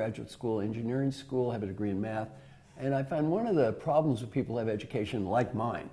graduate school, engineering school, have a degree in math, and I find one of the problems with people who have education like mine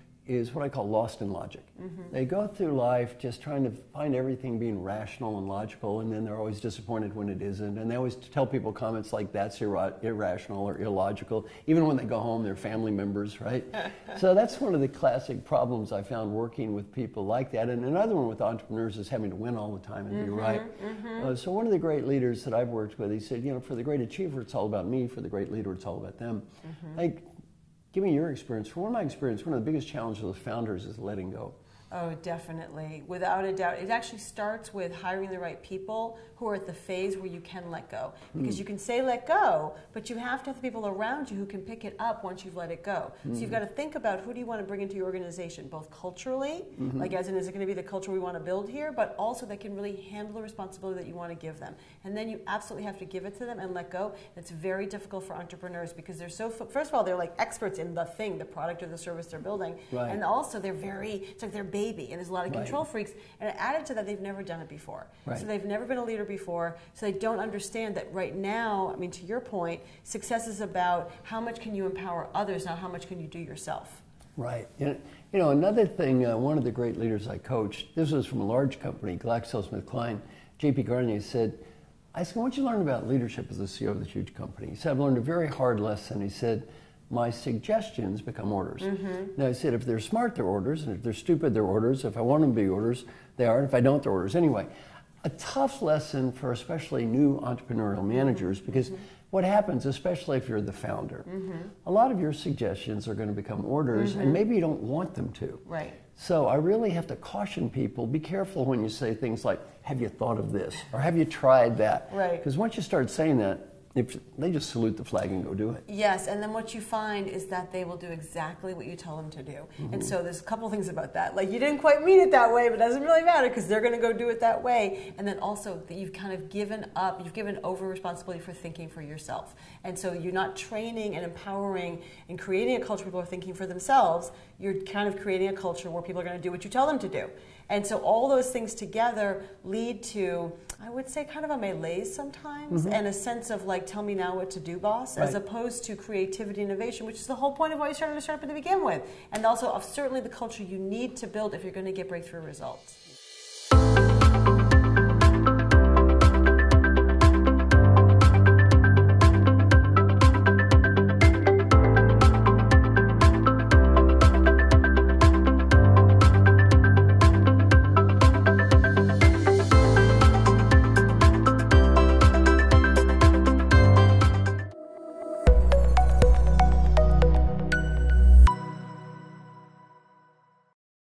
is what I call lost in logic. They go through life just trying to find everything being rational and logical, and then they're always disappointed when it isn't. And they always tell people comments like, that's irrational or illogical, even when they go home, they're family members, right? So that's one of the classic problems I found working with people like that. And another one with entrepreneurs is having to win all the time and be right. So one of the great leaders that I've worked with, he said, you know, for the great achiever, it's all about me. For the great leader, it's all about them. Like, give me your experience. From one of my experience, one of the biggest challenges with founders is letting go. Oh, definitely. Without a doubt. It actually starts with hiring the right people who are at the phase where you can let go. Because you can say let go, but you have to have the people around you who can pick it up once you've let it go. So you've got to think about who do you want to bring into your organization, both culturally, like as in is it going to be the culture we want to build here, but also that can really handle the responsibility that you want to give them. And then you absolutely have to give it to them and let go. It's very difficult for entrepreneurs because they're so, first of all, they're like experts in the thing, the product or the service they're building. And also they're very, it's like they're baby, and there's a lot of control freaks, and added to that, they've never done it before. So they've never been a leader before, so they don't understand that right now, I mean, to your point, success is about how much can you empower others, not how much can you do yourself. Right. You know, another thing, one of the great leaders I coached, this was from a large company, GlaxoSmithKline, J.P. Garnier said, I said, what'd you learn about leadership as the CEO of this huge company? He said, I've learned a very hard lesson. He said, my suggestions become orders. Now I said, if they're smart, they're orders, and if they're stupid, they're orders. If I want them to be orders, they are, and if I don't, they're orders. Anyway, a tough lesson for especially new entrepreneurial managers, because what happens, especially if you're the founder, a lot of your suggestions are going to become orders, and maybe you don't want them to. So I really have to caution people, be careful when you say things like, have you thought of this? Or have you tried that? Because once you start saying that, if they just salute the flag and go do it. Yes, and then what you find is that they will do exactly what you tell them to do. And so there's a couple things about that. Like, you didn't quite mean it that way, but it doesn't really matter because they're going to go do it that way. And then also that you've kind of given up, you've given over responsibility for thinking for yourself. And so you're not training and empowering and creating a culture where people are thinking for themselves. You're kind of creating a culture where people are going to do what you tell them to do. And so all those things together lead to, I would say, kind of a malaise sometimes, and a sense of like, tell me now what to do, boss, as opposed to creativity and innovation, which is the whole point of why you started a startup to begin with. And also, certainly the culture you need to build if you're going to get breakthrough results.